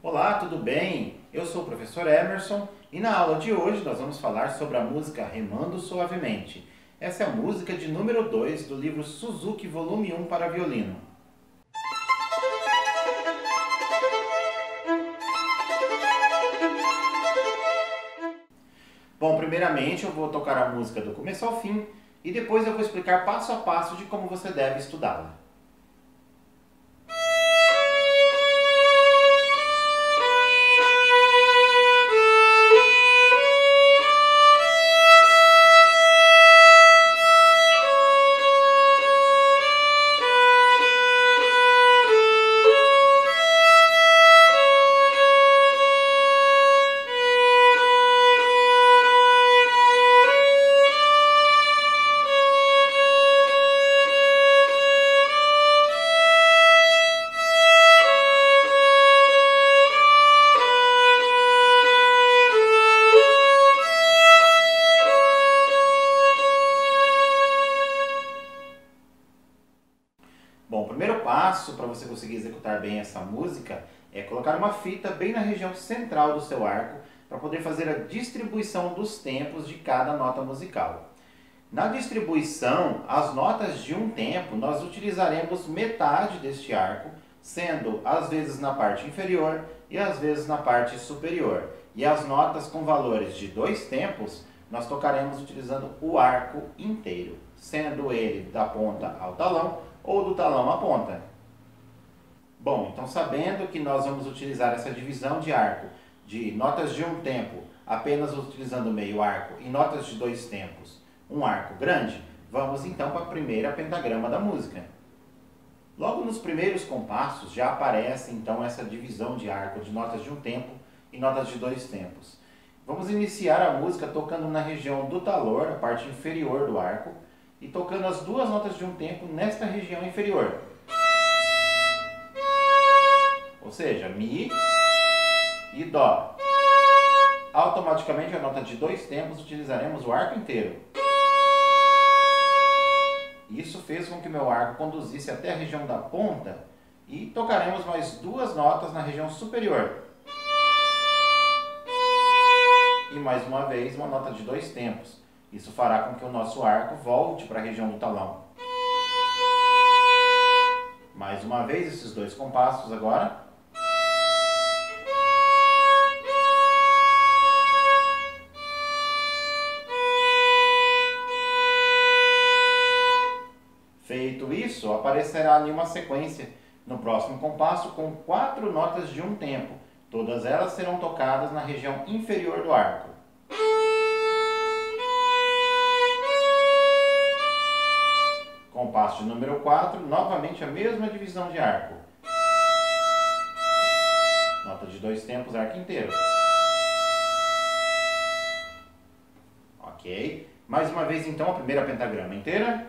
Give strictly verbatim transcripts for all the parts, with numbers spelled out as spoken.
Olá, tudo bem? Eu sou o professor Emerson e na aula de hoje nós vamos falar sobre a música Remando Suavemente. Essa é a música de número dois do livro Suzuki Volume um para violino. Bom, primeiramente eu vou tocar a música do começo ao fim e depois eu vou explicar passo a passo de como você deve estudá-la. Bom, o primeiro passo para você conseguir executar bem essa música é colocar uma fita bem na região central do seu arco para poder fazer a distribuição dos tempos de cada nota musical. Na distribuição, as notas de um tempo, nós utilizaremos metade deste arco, sendo às vezes na parte inferior e às vezes na parte superior. E as notas com valores de dois tempos, nós tocaremos utilizando o arco inteiro, sendo ele da ponta ao talão ou do talão à ponta. Bom, então sabendo que nós vamos utilizar essa divisão de arco de notas de um tempo apenas utilizando meio arco e notas de dois tempos, um arco grande, vamos então para a primeira pentagrama da música. Logo nos primeiros compassos já aparece então essa divisão de arco de notas de um tempo e notas de dois tempos. Vamos iniciar a música tocando na região do talor, a parte inferior do arco, e tocando as duas notas de um tempo nesta região inferior. Ou seja, Mi e Dó. Automaticamente a nota de dois tempos utilizaremos o arco inteiro. Isso fez com que meu arco conduzisse até a região da ponta e tocaremos mais duas notas na região superior. E mais uma vez uma nota de dois tempos. Isso fará com que o nosso arco volte para a região do talão. Mais uma vez esses dois compassos agora. Feito isso, aparecerá ali uma sequência no próximo compasso com quatro notas de um tempo. Todas elas serão tocadas na região inferior do arco. Compasso de número quatro, novamente a mesma divisão de arco. Nota de dois tempos, arco inteiro. Ok. Mais uma vez então a primeira pentagrama inteira.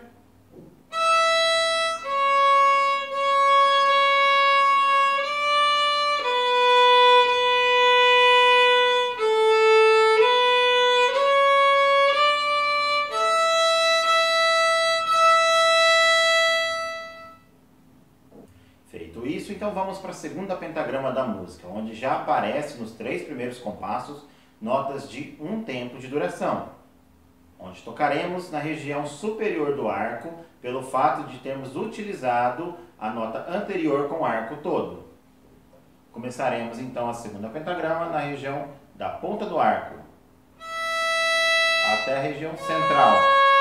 Feito isso, então vamos para a segunda pentagrama da música, onde já aparece nos três primeiros compassos notas de um tempo de duração, onde tocaremos na região superior do arco, pelo fato de termos utilizado a nota anterior com o arco todo. Começaremos então a segunda pentagrama na região da ponta do arco, até a região central.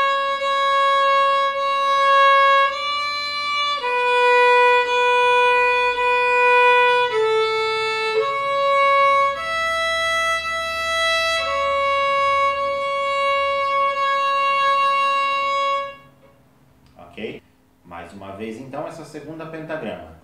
Ok? Mais uma vez então essa segunda pentagrama.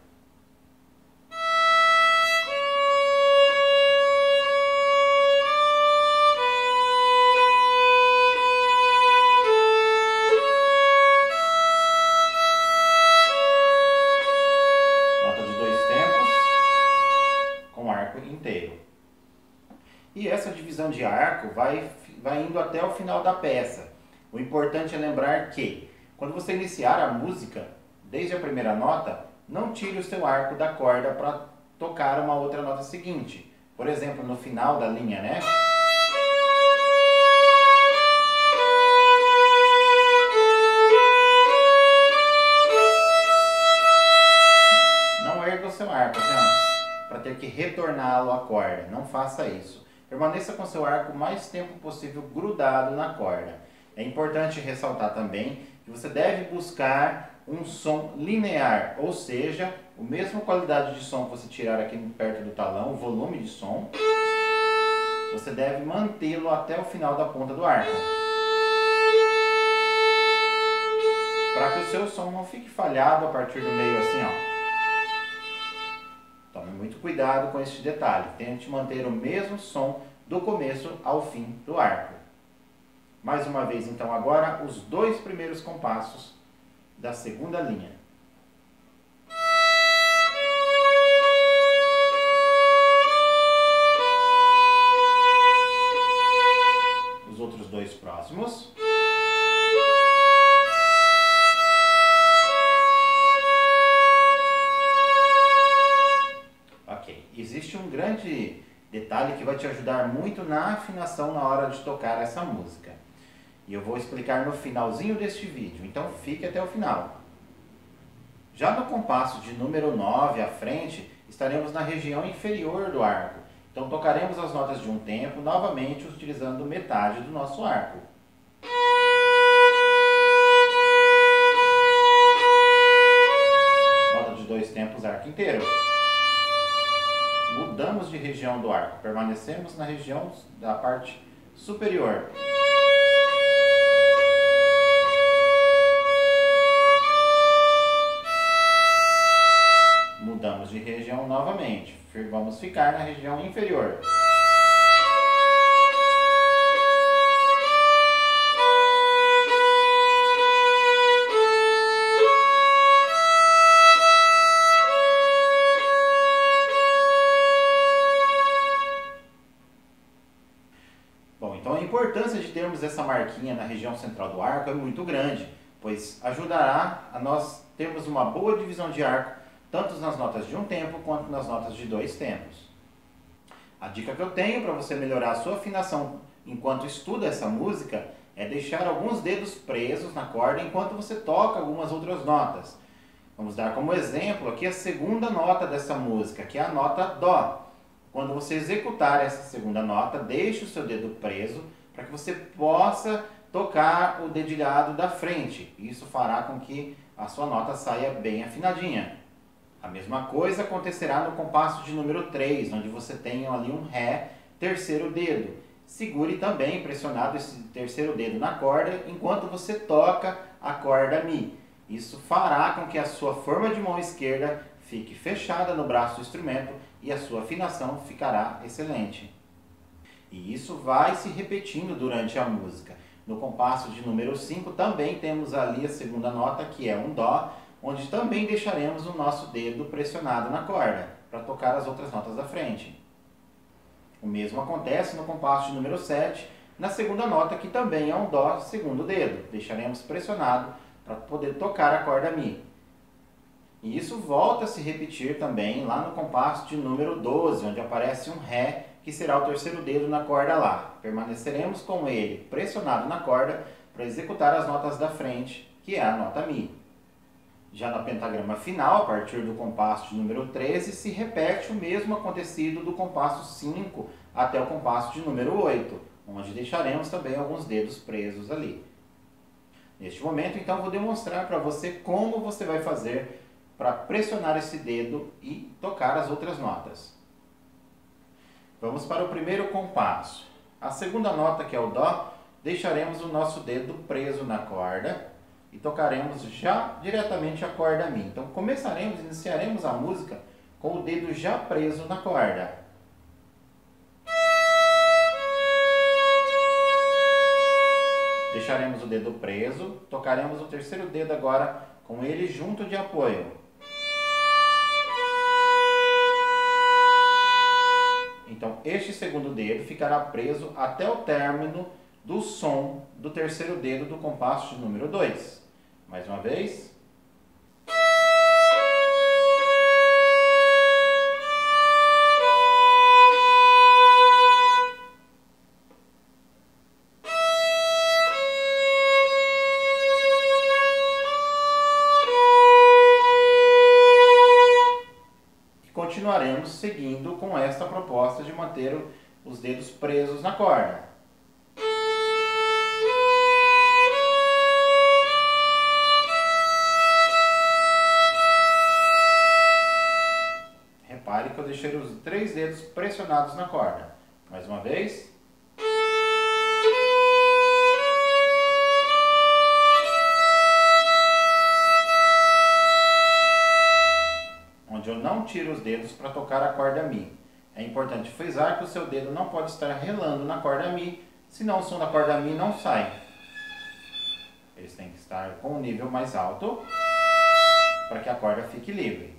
Nota de dois tempos com arco inteiro. E essa divisão de arco vai, vai indo até o final da peça. O importante é lembrar que, quando você iniciar a música, desde a primeira nota, não tire o seu arco da corda para tocar uma outra nota seguinte. Por exemplo, no final da linha, né? Não erga o seu arco, assim, ó, para ter que retorná-lo à corda. Não faça isso. Permaneça com seu arco o mais tempo possível grudado na corda. É importante ressaltar também que você deve buscar um som linear, ou seja, a mesma qualidade de som que você tirar aqui perto do talão, o volume de som, você deve mantê-lo até o final da ponta do arco, para que o seu som não fique falhado a partir do meio assim, ó. Tome muito cuidado com este detalhe. Tente manter o mesmo som do começo ao fim do arco. Mais uma vez, então, agora os dois primeiros compassos da segunda linha. Os outros dois próximos. Existe um grande detalhe que vai te ajudar muito na afinação na hora de tocar essa música. E eu vou explicar no finalzinho deste vídeo, então fique até o final. Já no compasso de número nove à frente, estaremos na região inferior do arco. Então tocaremos as notas de um tempo, novamente utilizando metade do nosso arco. Nota de dois tempos, arco inteiro. Mudamos de região do arco, permanecemos na região da parte superior. Mudamos de região novamente, vamos ficar na região inferior. A importância de termos essa marquinha na região central do arco é muito grande, pois ajudará a nós termos uma boa divisão de arco, tanto nas notas de um tempo quanto nas notas de dois tempos. A dica que eu tenho para você melhorar a sua afinação enquanto estuda essa música é deixar alguns dedos presos na corda enquanto você toca algumas outras notas. Vamos dar como exemplo aqui a segunda nota dessa música, que é a nota Dó. Quando você executar essa segunda nota, deixe o seu dedo preso para que você possa tocar o dedilhado da frente. Isso fará com que a sua nota saia bem afinadinha. A mesma coisa acontecerá no compasso de número três, onde você tem ali um Ré, terceiro dedo. Segure também pressionado esse terceiro dedo na corda enquanto você toca a corda Mi. Isso fará com que a sua forma de mão esquerda fique fechada no braço do instrumento e a sua afinação ficará excelente. E isso vai se repetindo durante a música. No compasso de número cinco também temos ali a segunda nota, que é um Dó, onde também deixaremos o nosso dedo pressionado na corda, para tocar as outras notas da frente. O mesmo acontece no compasso de número sete, na segunda nota, que também é um Dó, segundo dedo. Deixaremos pressionado para poder tocar a corda Mi. E isso volta a se repetir também lá no compasso de número doze, onde aparece um Ré, que será o terceiro dedo na corda Lá. Permaneceremos com ele pressionado na corda para executar as notas da frente, que é a nota Mi. Já no pentagrama final, a partir do compasso de número treze, se repete o mesmo acontecido do compasso cinco até o compasso de número oito, onde deixaremos também alguns dedos presos ali. Neste momento, então, vou demonstrar para você como você vai fazer para pressionar esse dedo e tocar as outras notas. Vamos para o primeiro compasso. A segunda nota, que é o Dó, deixaremos o nosso dedo preso na corda e tocaremos já diretamente a corda Mi. Então começaremos, iniciaremos a música com o dedo já preso na corda. Deixaremos o dedo preso, tocaremos o terceiro dedo agora com ele junto de apoio. Então, este segundo dedo ficará preso até o término do som do terceiro dedo do compasso de número dois. Mais uma vez. continuaremos seguindo com esta proposta de manter os dedos presos na corda. Repare que eu deixei os três dedos pressionados na corda. Mais uma vez. Onde eu não tiro os dedos para tocar a corda Mi. É importante frisar que o seu dedo não pode estar relando na corda Mi, senão o som da corda Mi não sai. Eles têm que estar com um nível mais alto para que a corda fique livre.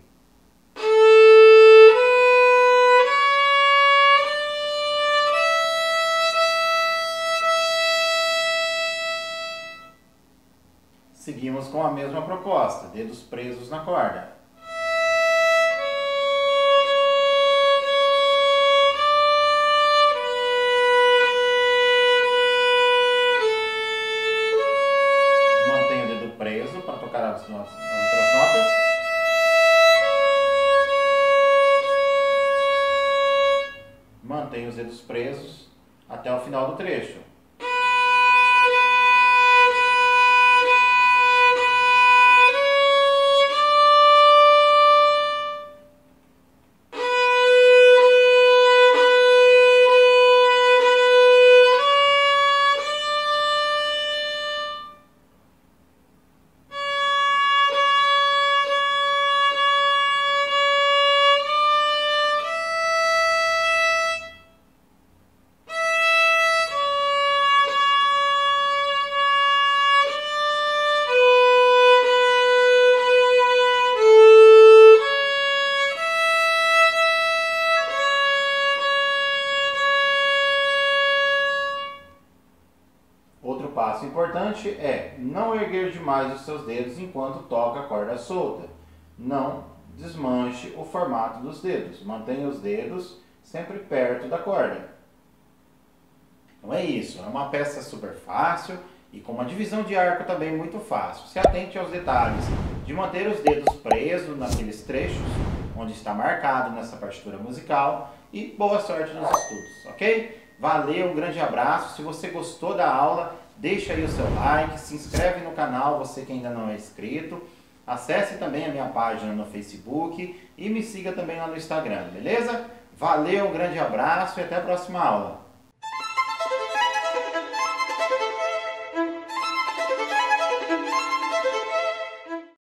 Seguimos com a mesma proposta, dedos presos na corda. Mantenho o dedo preso para tocar as, as outras notas. Mantenho os dedos presos até o final do trecho. Outro passo importante é não erguer demais os seus dedos enquanto toca a corda solta. Não desmanche o formato dos dedos. Mantenha os dedos sempre perto da corda. Então é isso. É uma peça super fácil e com uma divisão de arco também muito fácil. Se atente aos detalhes de manter os dedos presos naqueles trechos onde está marcado nessa partitura musical e boa sorte nos estudos, ok? Valeu, um grande abraço. Se você gostou da aula, deixa aí o seu like, se inscreve no canal, você que ainda não é inscrito. Acesse também a minha página no Facebook e me siga também lá no Instagram, beleza? Valeu, um grande abraço e até a próxima aula.